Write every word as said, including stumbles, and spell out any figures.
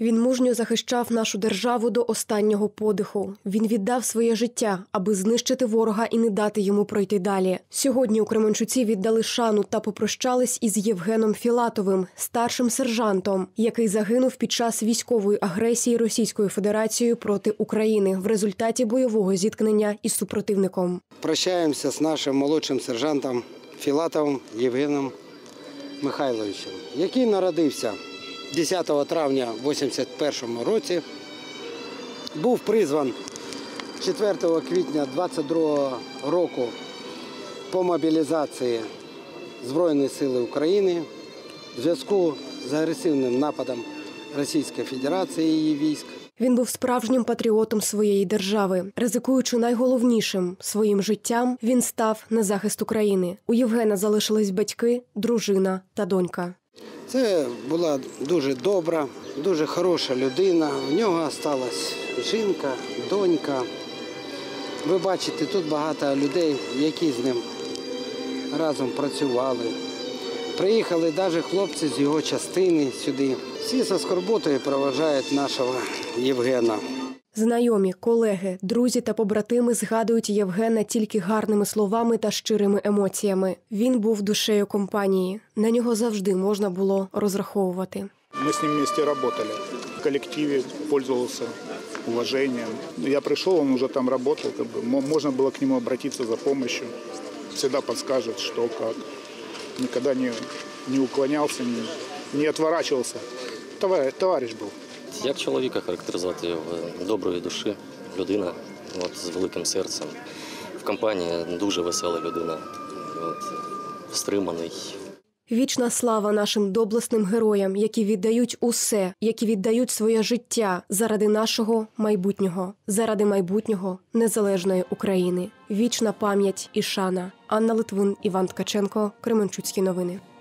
Він мужньо захищав нашу державу до останнього подиху. Він віддав своє життя, аби знищити ворога і не дати йому пройти далі. Сьогодні у Кременчуці віддали шану та попрощались із Євгеном Філатовим, старшим сержантом, який загинув під час військової агресії Російською Федерацією проти України в результаті бойового зіткнення із супротивником. Прощаємося з нашим молодшим сержантом Філатовим Євгеном Михайловичем, який народився десятого травня вісімдесят першому році, був призван четвертого квітня двадцять другого року по мобілізації Збройних сил України в зв'язку з агресивним нападом Російської Федерації і її військ. Він був справжнім патріотом своєї держави. Ризикуючи найголовнішим – своїм життям, він став на захист України. У Євгена залишились батьки, дружина та донька. Це була дуже добра, дуже хороша людина. В нього залишилась жінка, донька. Ви бачите, тут багато людей, які з ним разом працювали. Приїхали навіть хлопці з його частини сюди. Всі зі скорботою проважають нашого Євгена. Знайомі, колеги, друзі та побратими згадують Євгена тільки гарними словами та щирими емоціями. Він був душею компанії. На нього завжди можна було розраховувати. Ми з ним вместе працювали. В колективі пользувався уважением. Я прийшов, він вже там працював. Можна було к нему обратитися за допомогою. Завжди підскаже, що, як. Ніколи не, не уклонявся, не, не відворачувався. Товариш, товариш був. Як чоловіка характеризувати його? Доброї душі, людина от, з великим серцем. В компанії дуже весела людина, от, стриманий. Вічна слава нашим доблесним героям, які віддають усе, які віддають своє життя заради нашого майбутнього, заради майбутнього незалежної України. Вічна пам'ять і шана. Анна Литвин, Іван Ткаченко, Кременчуцькі новини.